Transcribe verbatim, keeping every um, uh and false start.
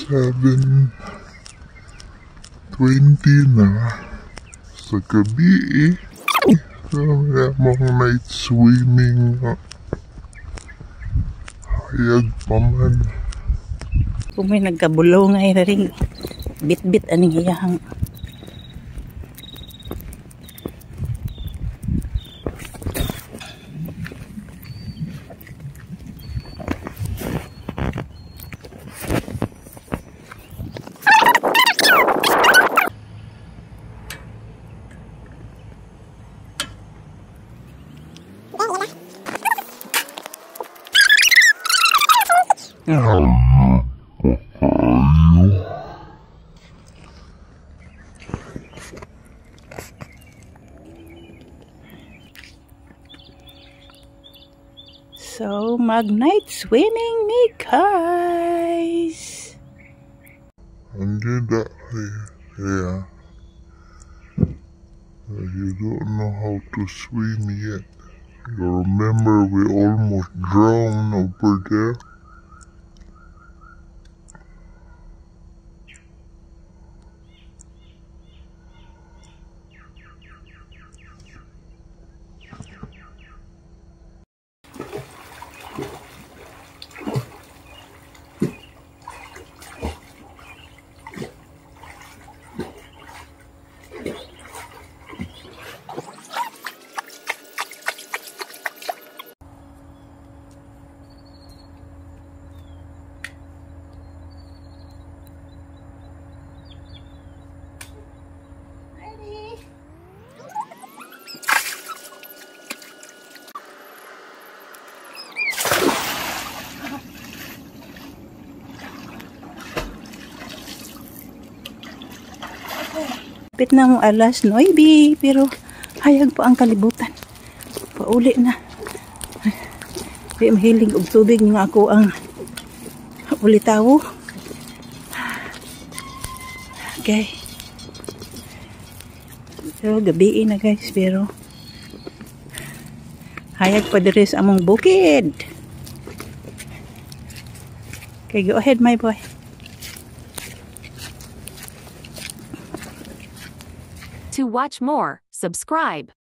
seven twenty na sa gabi eh. So, mga night swimming. Hayag pa man. Kung may nagkabulong ay rin bit-bit aning iyahang So, mag-night swimming me, guys. Hindi that, yeah. You don't know how to swim yet. You remember we almost drowned over there? Pit na mo alas nueve, pero hayag pa ang kalibutan. Pauli na. Di mahiling og tubig nga ako ang ulitaw. Okay. So, gabi na guys, pero hayag pa diri sa among bukid. Okay, go ahead my boy. To watch more, subscribe.